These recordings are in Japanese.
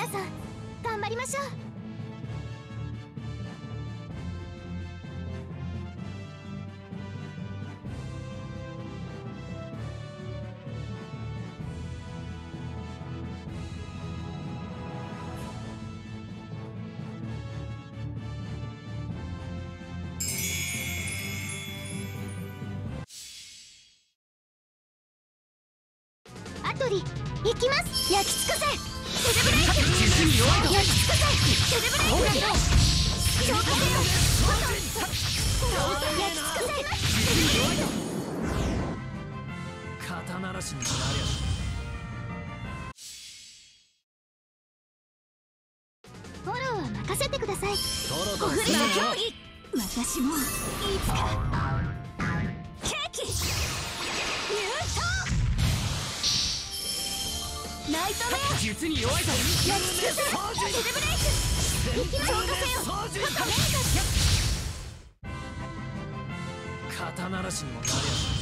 皆さん頑張りましょう。アトリ行きます。焼き尽くせ。テレブレイク。焼き尽くせ。テレブレイク。消化せよ。焼き尽くせ。テレブレイク。 肩慣らしになりゃ。 フォローは任せてください。 小振りの競技。 私もいつかケーキ入刀。ナイトメア術に弱いぞ。 焼き尽くせ。テレブレイク。消化せよ。 肩慣らしにもなりゃ。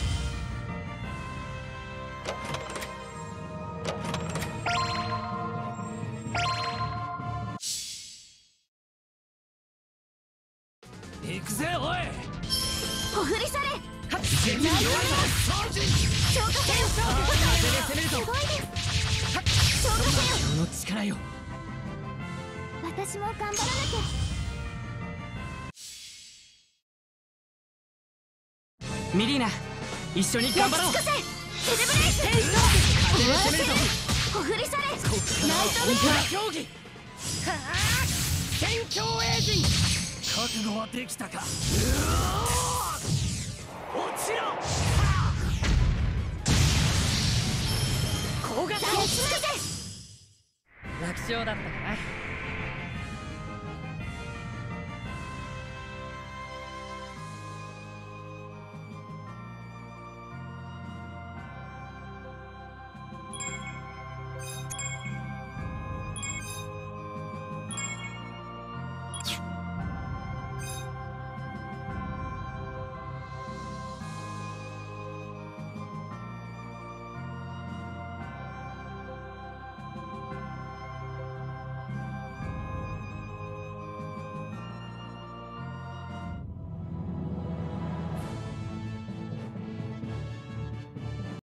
行くぜおい。 小振りされ。 ナイトメア消化せよ。すごいです。消化せよ。 の力よ。 私も頑張らなきゃ。 ミリーナ、一緒に頑張ろう。 焼き尽くせ。テレブレイク。小振りされ。ナイトメア競技。戦況エイジン。覚悟はできたか。落ちろ。小型。 焼き尽くせ。 楽勝だったかな。